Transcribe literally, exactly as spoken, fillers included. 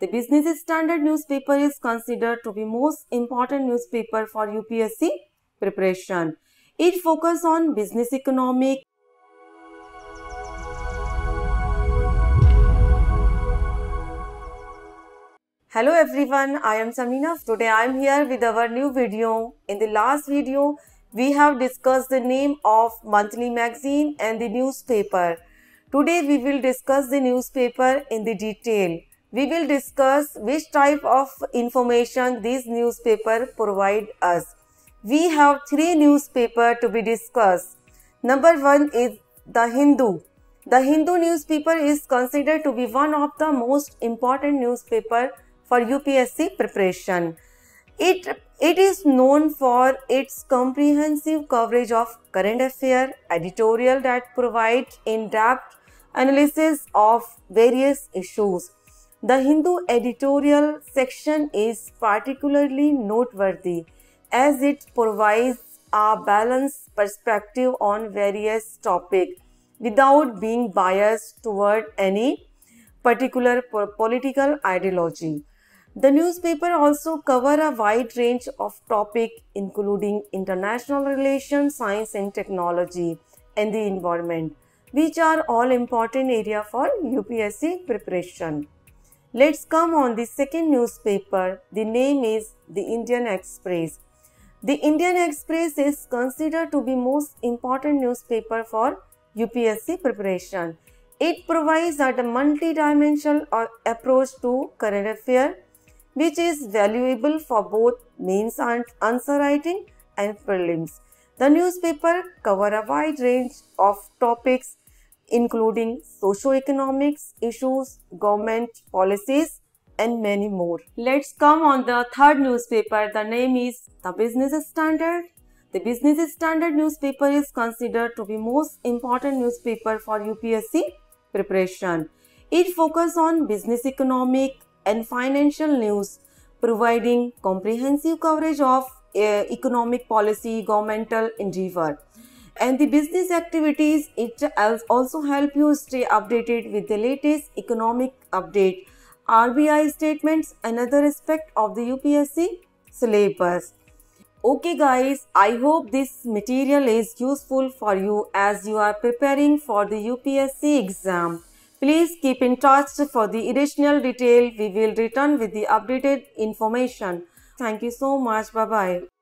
The Business Standard newspaper is considered to be most important newspaper for U P S C preparation. It focuses on business economic. Hello everyone, I am Samina. Today I am here with our new video. In the last video, we have discussed the name of monthly magazine and the newspaper. Today we will discuss the newspaper in the detail. We will discuss which type of information this newspaper provide us. We have three newspapers to be discussed. Number one is The Hindu. The Hindu newspaper is considered to be one of the most important newspaper for U P S C preparation. It, it is known for its comprehensive coverage of current affairs, editorial that provide in-depth analysis of various issues. The Hindu editorial section is particularly noteworthy as it provides a balanced perspective on various topics without being biased toward any particular political ideology. The newspaper also covers a wide range of topics including international relations, science and technology, and the environment, which are all important areas for U P S C preparation. Let's come on the second newspaper. The name is The Indian Express. The Indian Express is considered to be most important newspaper for U P S C preparation. It provides a multi-dimensional approach to current affairs, which is valuable for both mains answer writing and prelims. The newspaper covers a wide range of topics including socio-economics issues, government policies, and many more. Let's come on the third newspaper. The name is The Business Standard. The Business Standard newspaper is considered to be most important newspaper for U P S C preparation. It focuses on business economic and financial news, providing comprehensive coverage of uh, economic policy, governmental endeavor, and the business activities. It also help you stay updated with the latest economic update, R B I statements, and other aspect of the U P S C syllabus. Okay guys, I hope this material is useful for you as you are preparing for the U P S C exam. Please keep in touch for the additional detail. We will return with the updated information. Thank you so much. Bye-bye.